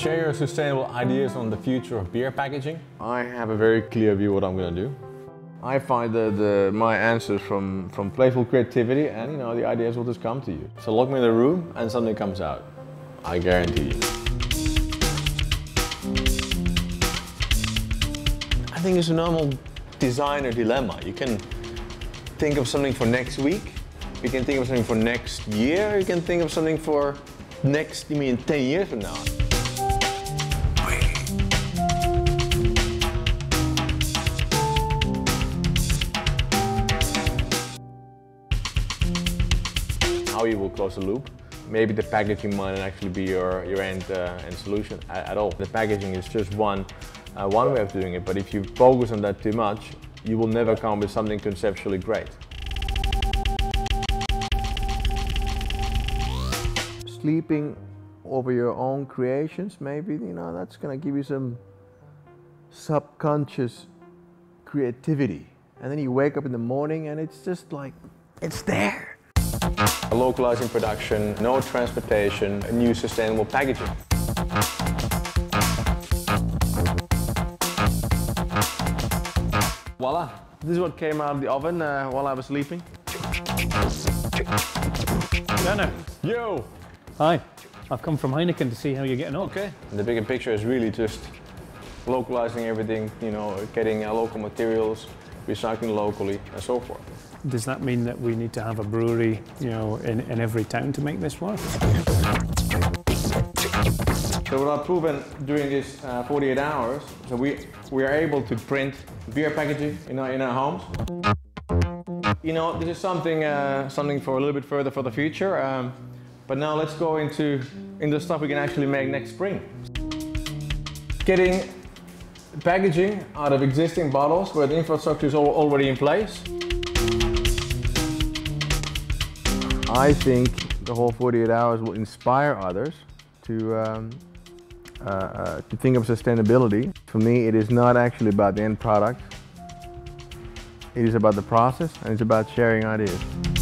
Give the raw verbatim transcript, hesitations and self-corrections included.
share your sustainable ideas on the future of beer packaging? I have a very clear view what I'm going to do. I find the, the, my answers from, from playful creativity, and you know, the ideas will just come to you. So lock me in a room and something comes out. I guarantee you. I think it's a normal designer dilemma. You can think of something for next week, you can think of something for next year, you can think of something for next, you mean ten years from now. How you will close the loop. Maybe the packaging might not actually be your, your end, uh, end solution at, at all. The packaging is just one, uh, one way of doing it, but if you focus on that too much, you will never come with something conceptually great. Sleeping over your own creations, maybe, you know, that's going to give you some subconscious creativity. And then you wake up in the morning and it's just like, it's there. Localizing production, no transportation, new sustainable packaging. Voila! This is what came out of the oven uh, while I was sleeping. Werner. Yo! Hi. I've come from Heineken to see how you're getting on. Okay. The bigger picture is really just localizing everything, you know, getting uh, local materials, recycling locally, and so forth. Does that mean that we need to have a brewery, you know, in, in every town to make this work? So what I've proven during this uh, forty-eight hours, so we, we are able to print beer packaging in our, in our homes. You know, this is something, uh, something for a little bit further for the future. Um, but now let's go into, into stuff we can actually make next spring. Getting packaging out of existing bottles where the infrastructure is all, already in place. I think the whole forty-eight hours will inspire others to, um, uh, uh, to think of sustainability. For me, it is not actually about the end product. It is about the process, and it's about sharing ideas.